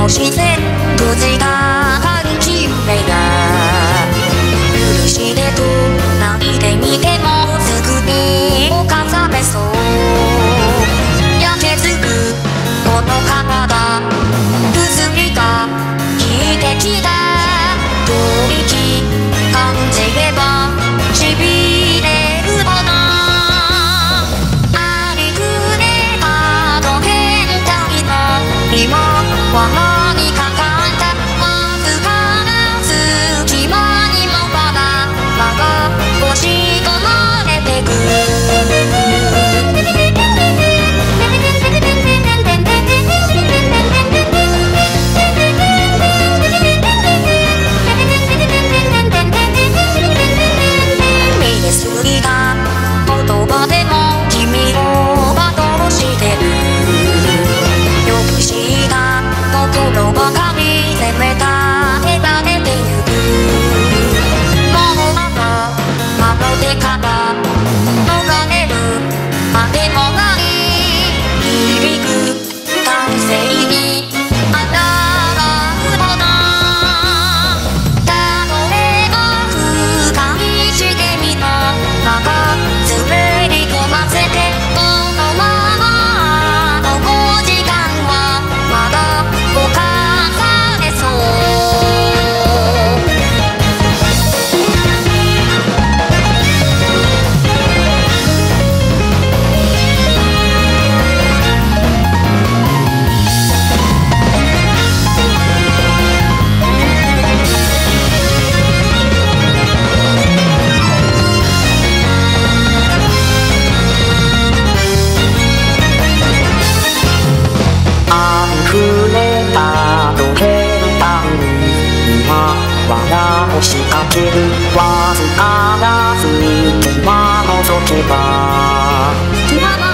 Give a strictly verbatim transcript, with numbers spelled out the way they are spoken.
自然無事な感じ目が許してと泣いてみてもすぐにおかさめそう焼けつくこの体薬が効いてきた吐息感じればしびれるものありふれたと変態の今輪にかかったわずかな隙間にもまだまだ押し込まれてく押しかけるわずかな隙間覗けば